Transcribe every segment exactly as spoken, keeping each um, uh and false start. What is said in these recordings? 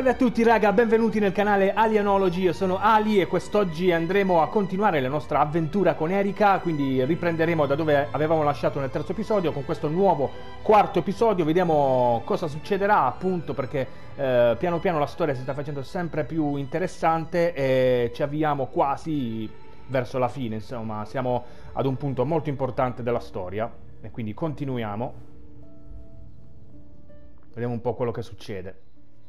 Salve a tutti raga, benvenuti nel canale Alienology, io sono Ali e quest'oggi andremo a continuare la nostra avventura con Erika, quindi riprenderemo da dove avevamo lasciato nel terzo episodio con questo nuovo quarto episodio, vediamo cosa succederà appunto perché eh, piano piano la storia si sta facendo sempre più interessante e ci avviamo quasi verso la fine, insomma siamo ad un punto molto importante della storia e quindi continuiamo, vediamo un po' quello che succede.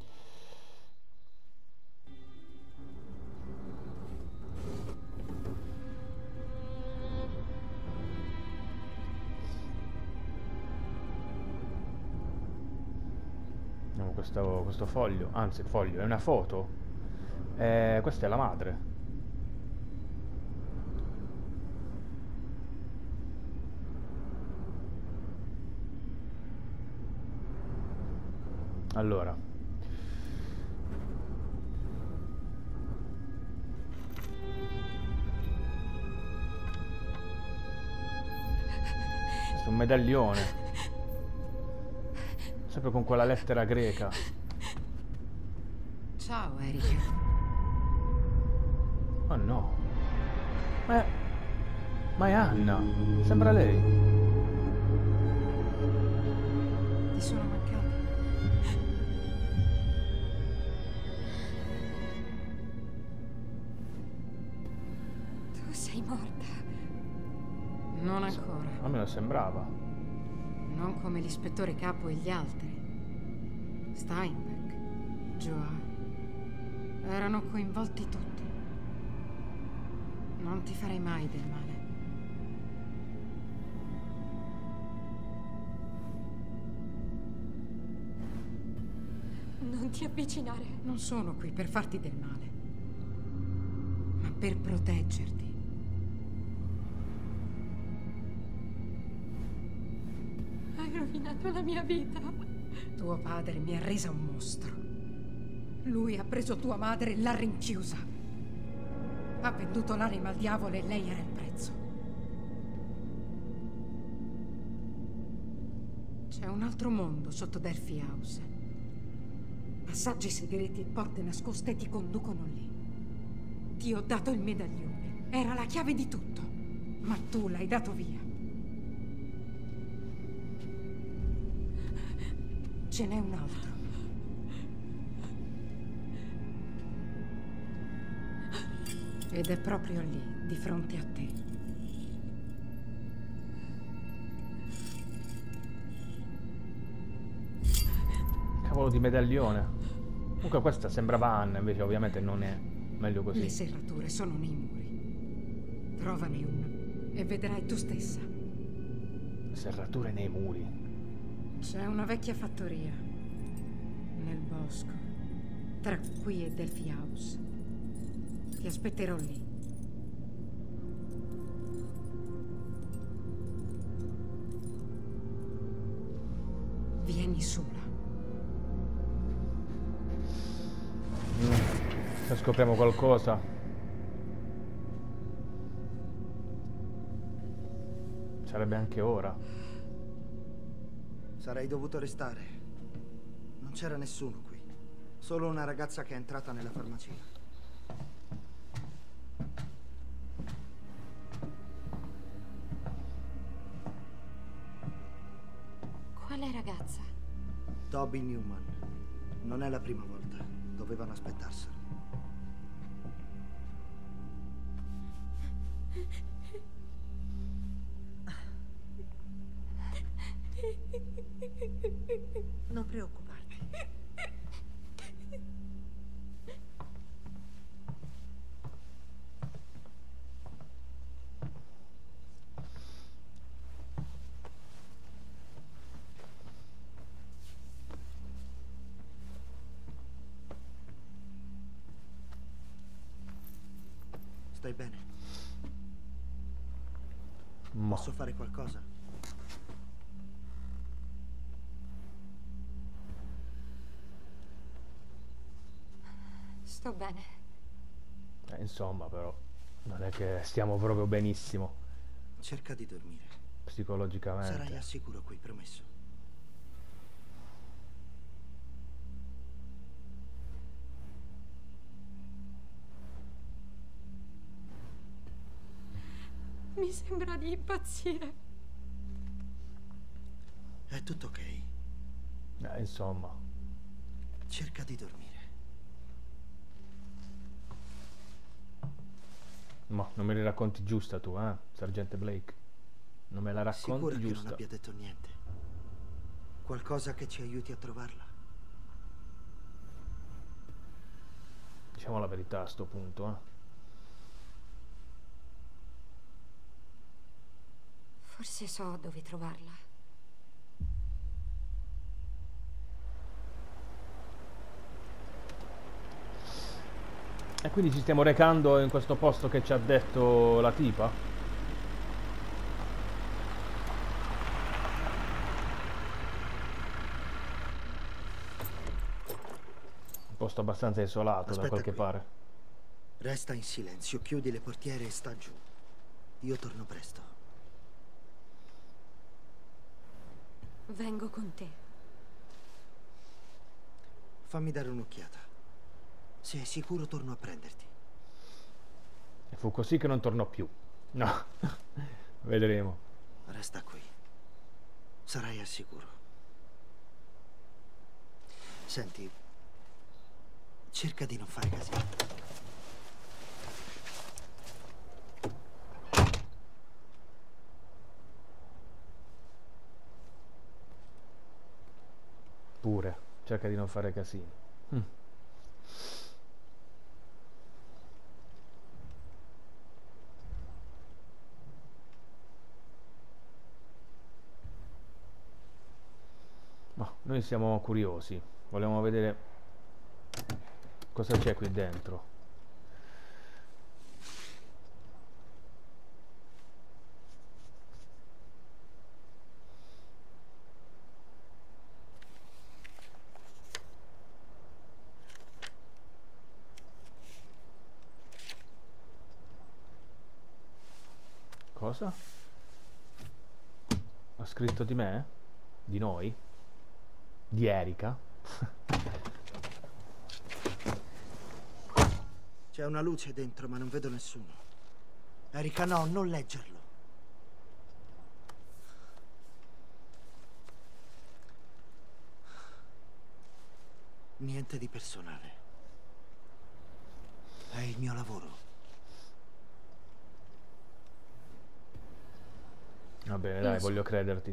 Questo, questo foglio, anzi il foglio è una foto, eh, questa è la madre. Allora questo è un medaglione sempre con quella lettera greca. Ciao, Erika. Oh no. Ma è... Ma è Anna. Sembra lei. Ti sono mancata. Tu sei morta. Non ancora. A me lo sembrava. Non come l'ispettore capo e gli altri. Steinbeck, Joa. Erano coinvolti tutti. Non ti farei mai del male. Non ti avvicinare. Non sono qui per farti del male, ma per proteggerti. Hai rovinato la mia vita. Tuo padre mi ha resa un mostro. Lui ha preso tua madre e l'ha rinchiusa. Ha venduto l'anima al diavolo e lei era il prezzo. C'è un altro mondo sotto Delphi House. Passaggi segreti e porte nascoste ti conducono lì. Ti ho dato il medaglione. Era la chiave di tutto. Ma tu l'hai dato via. Ce n'è un altro. Ed è proprio lì, di fronte a te. Cavolo di medaglione. Comunque questa sembrava Anna, invece ovviamente non è. Meglio così. Le serrature sono nei muri. Trovane una e vedrai tu stessa. Serrature nei muri. C'è una vecchia fattoria nel bosco, tra qui e Delphi House. Ti aspetterò lì. Vieni sola. Mm. Se scopriamo qualcosa. Sarebbe anche ora. Sarei dovuto restare. Non c'era nessuno qui. Solo una ragazza che è entrata nella farmacia. Quale ragazza? Toby Newman. Non è la prima volta. Dovevano aspettarselo. Non preoccuparti. Stai bene? Ma. Posso fare qualcosa? Sto bene. Eh, insomma, però, non è che stiamo proprio benissimo. Cerca di dormire. Psicologicamente. Sarai al sicuro qui, promesso. Mi sembra di impazzire. È tutto ok. Eh, insomma. Cerca di dormire. Ma non me la racconti giusta tu, eh, sergente Blake? Non me la racconti Sicura che giusta? non abbia detto niente? Qualcosa che ci aiuti a trovarla? Diciamo la verità a sto punto, eh. Forse so dove trovarla. E quindi ci stiamo recando in questo posto che ci ha detto la tipa? Un posto abbastanza isolato. Aspetta da qualche qui. parte. Resta in silenzio, chiudi le portiere e sta giù. Io torno presto. Vengo con te. Fammi dare un'occhiata. Se è sicuro torno a prenderti. E fu così che non tornò più. No, vedremo. Resta qui. Sarai al sicuro. Senti, cerca di non fare casino. Pure, cerca di non fare casino. Hm. Ma noi siamo curiosi, vogliamo vedere cosa c'è qui dentro. Cosa? Ha scritto di me? Di noi? Di Erika? C'è una luce dentro, ma non vedo nessuno. Erika, no, non leggerlo. Niente di personale. È il mio lavoro. Va bene, dai, Lo so. voglio crederti.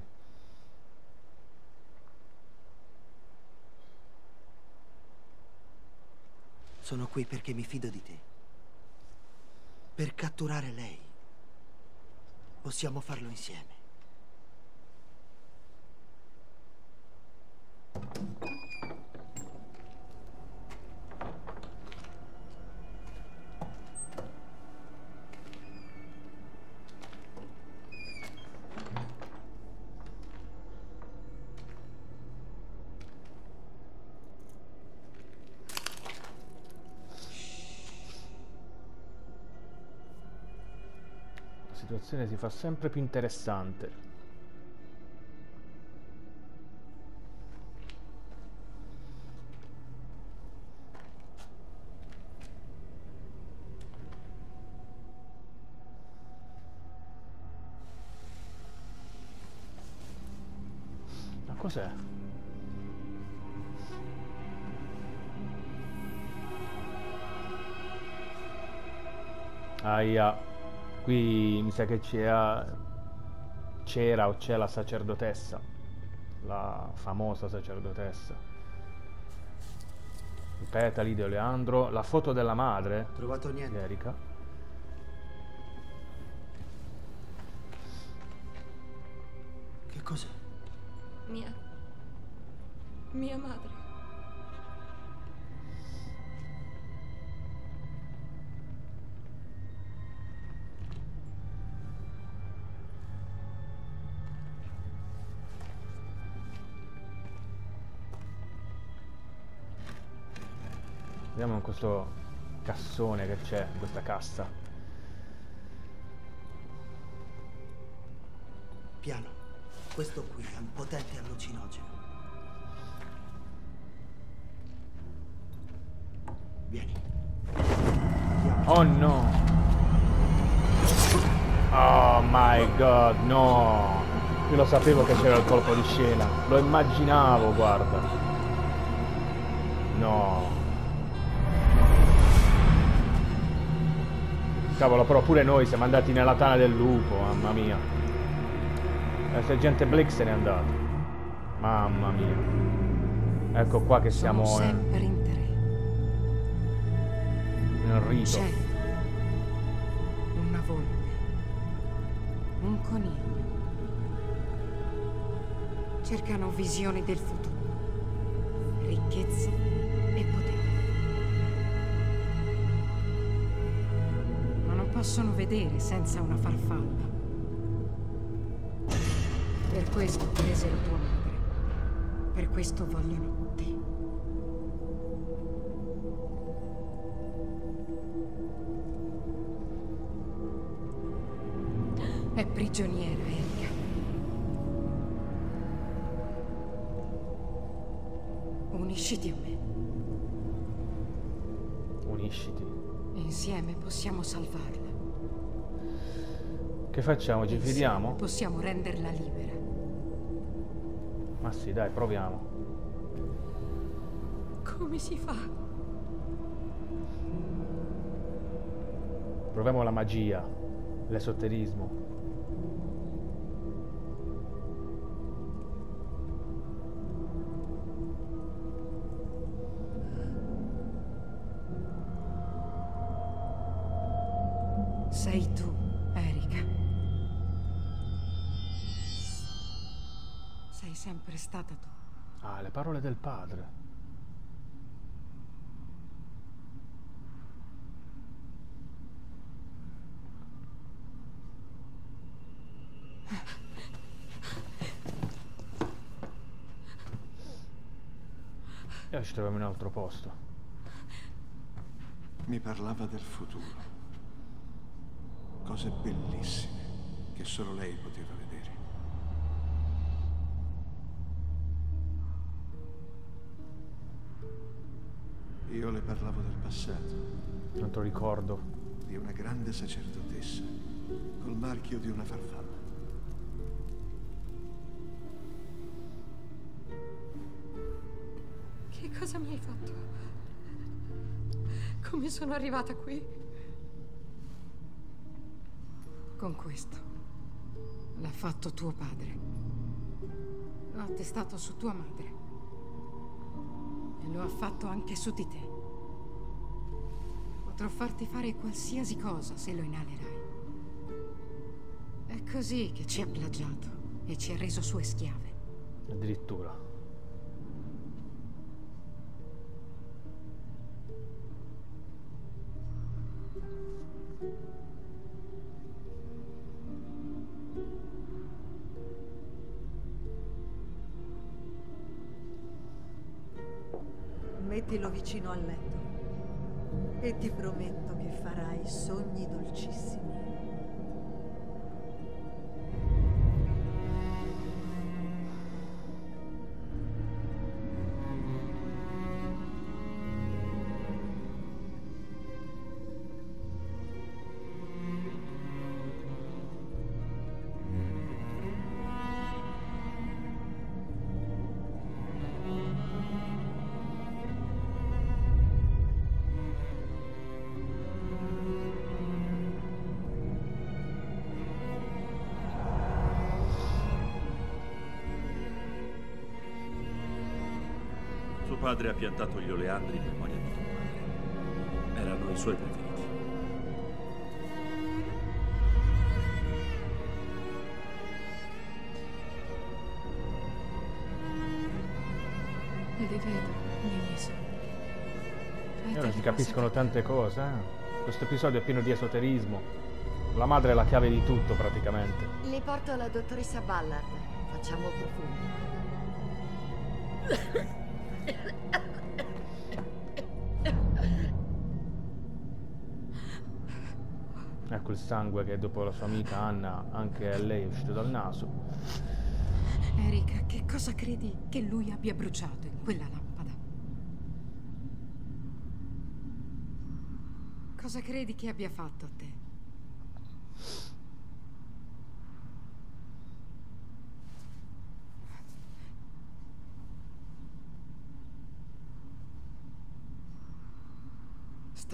Sono qui perché mi fido di te. Per catturare lei. Possiamo farlo insieme. La situazione si fa sempre più interessante. Ma cos'è? Aia. Qui mi sa che c'era c'era o c'è la sacerdotessa, la famosa sacerdotessa. I petali di Oleandro, la foto della madre Trovato di niente? Erika. Che cos'è? Mia... mia madre. Vediamo in questo cassone che c'è, in questa cassa. Piano. Questo qui è un potente allucinogeno. Vieni. Andiamo. Oh no! Oh my god, no! Io lo sapevo che c'era il colpo di scena. Lo immaginavo, guarda. No. Cavolo, però pure noi siamo andati nella tana del lupo, mamma mia. Il sergente Blake se n'è andato. Mamma mia. Ecco qua che siamo Sono sempre in tre. nel rito. C'è una volpe, un coniglio. Cercano visioni del futuro, ricchezza e potere. Ma non possono vedere senza una farfalla. Per questo presero tua madre. Per questo vogliono te. È prigioniera, Erika. Unisciti a me. Unisciti. Insieme possiamo salvarla. Che facciamo? Ci Insieme fidiamo? possiamo renderla libera. Ma sì, dai, proviamo. Come si fa? Proviamo la magia, l'esoterismo. Sei tu, Erika. Sei sempre stata tu. Ah, le parole del padre. E ci troviamo in un altro posto. Mi parlava del futuro. Cose bellissime che solo lei poteva vedere. Io le parlavo del passato, Non te lo ricordo. di una grande sacerdotessa, col marchio di una farfalla. Che cosa mi hai fatto? Come sono arrivata qui? Con questo l'ha fatto tuo padre. Lo ha attestato su tua madre. E lo ha fatto anche su di te. Potrò farti fare qualsiasi cosa se lo inalerai. È così che ci ha plagiato e ci ha reso sue schiave. Addirittura. Mettilo vicino al letto e ti prometto che farai sogni dolcissimi. Suo padre ha piantato gli oleandri in memoria di tua madre. Erano i suoi preferiti. E li vedo, Nemiso. E ora si capiscono tante cose, eh? Questo episodio è pieno di esoterismo. La madre è la chiave di tutto, praticamente. Li porto alla dottoressa Ballard. Facciamo profondo. Ecco il sangue che dopo la sua amica Anna anche a lei è uscito dal naso. Erika, che cosa credi che lui abbia bruciato in quella lampada? Cosa credi che abbia fatto a te?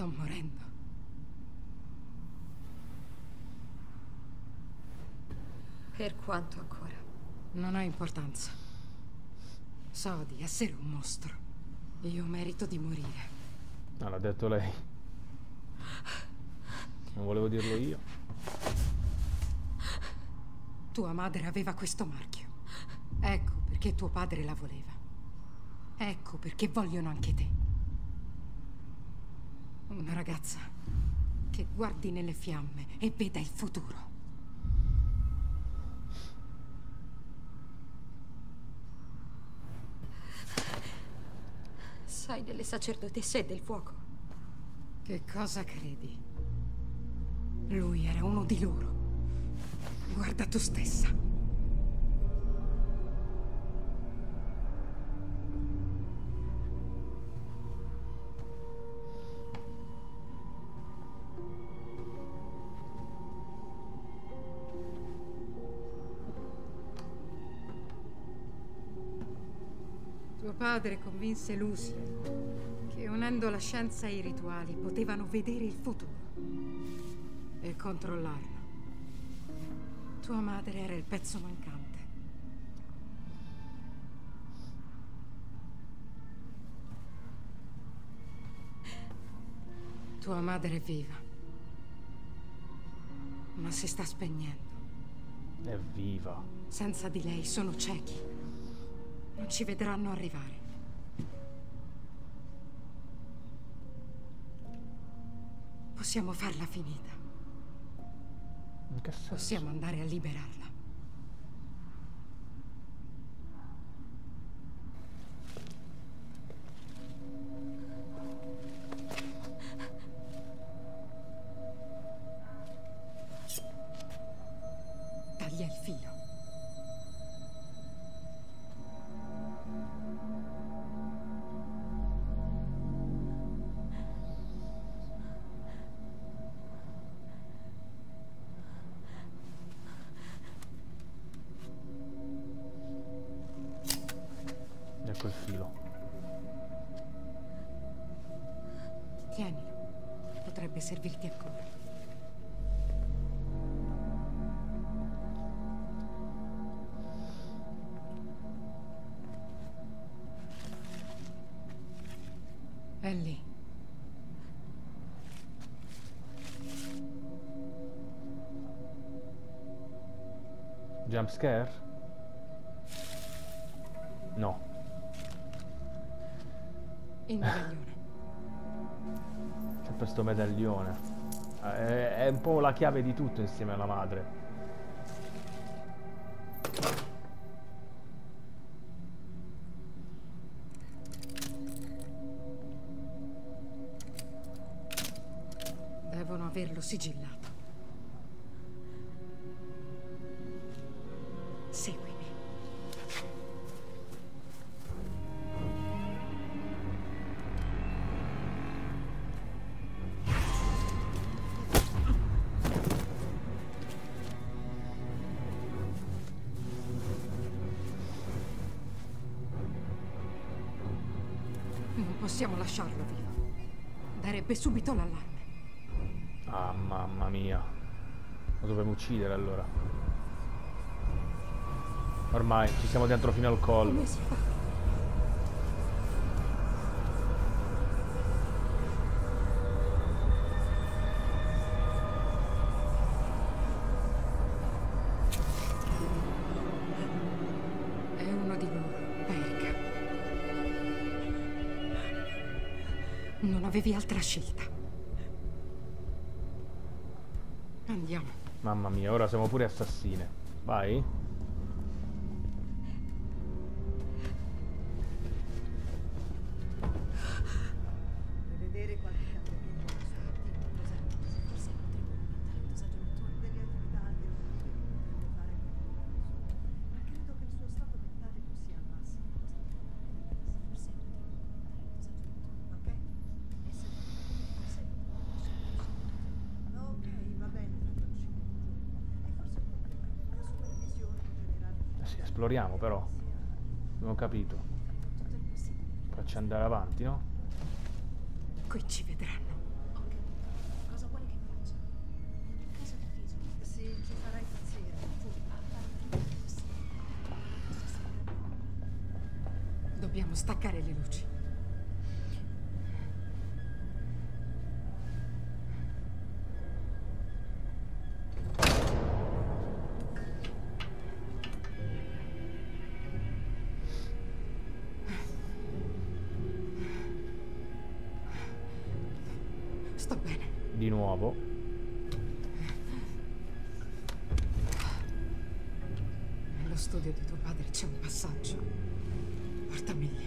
Sto morendo. Per quanto ancora? Non ha importanza. So di essere un mostro. Io merito di morire. No, l'ha detto lei. Non volevo dirlo io. Tua madre aveva questo marchio. Ecco perché tuo padre la voleva. Ecco perché vogliono anche te. Una ragazza che guardi nelle fiamme e veda il futuro. Sai delle sacerdotesse del fuoco? Che cosa credi? Lui era uno di loro. Guarda tu stessa. Tuo padre convinse Lucy che unendo la scienza e i rituali potevano vedere il futuro e controllarlo. Tua madre era il pezzo mancante. Tua madre è viva, ma si sta spegnendo. È viva. Senza di lei sono ciechi. Non ci vedranno arrivare. Possiamo farla finita. In che senso? Possiamo andare a liberarla. Taglia il filo. Ecco il filo. Tienilo. Potrebbe servirti ancora. È lì. Jump scare? No. Il medaglione. Sempre sto medaglione. È, è un po' la chiave di tutto insieme alla madre. Devono averlo sigillato. Seguimi. Non possiamo lasciarlo vivo. Darebbe subito l'allarme. Ah, mamma mia. Lo dobbiamo uccidere allora. Ormai ci siamo dentro fino al collo. Come si fa? È uno di loro, Erika. Non avevi altra scelta. Andiamo. Mamma mia, ora siamo pure assassine. Vai. Vuoi vedere qualche cambiamento nel suo attivo? Cos'è? Forse potremmo aumentare il dosaggio notturno. Delle attività anche potrebbe fare con il suo. Ma credo che il suo stato mentale non sia al massimo. Forse potremmo aumentare il dosaggio notturno. Ok? Ok, va bene, tra uscire. E forse un problema. La supervisione in generale. Eh sì, esploriamo però. Non ho capito. Tutto il possibile. Facci andare avanti, no? Qui ci vedranno. Dobbiamo staccare le luci. Sto bene. Di nuovo. Nello studio di tuo padre c'è un passaggio. Portami lì.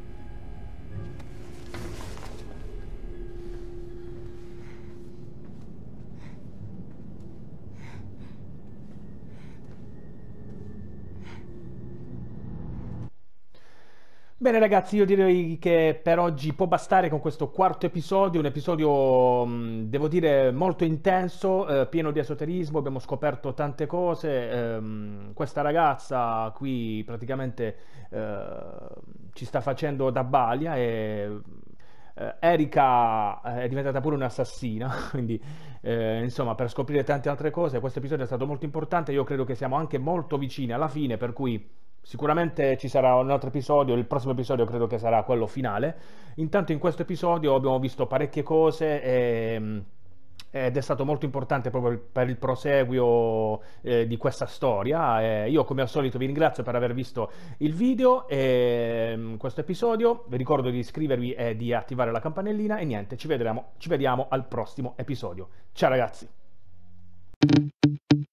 Bene ragazzi, io direi che per oggi può bastare con questo quarto episodio, un episodio mh, devo dire molto intenso, eh, pieno di esoterismo, abbiamo scoperto tante cose, ehm, questa ragazza qui praticamente eh, ci sta facendo da balia e eh, Erika è diventata pure un'assassina, quindi eh, insomma per scoprire tante altre cose questo episodio è stato molto importante, io credo che siamo anche molto vicini alla fine, per cui sicuramente ci sarà un altro episodio, il prossimo episodio credo che sarà quello finale. Intanto in questo episodio abbiamo visto parecchie cose e, ed è stato molto importante proprio per il proseguio eh, di questa storia. E io come al solito vi ringrazio per aver visto il video e mm, questo episodio. Vi ricordo di iscrivervi e di attivare la campanellina e niente, ci vedremo, ci vediamo al prossimo episodio. Ciao ragazzi!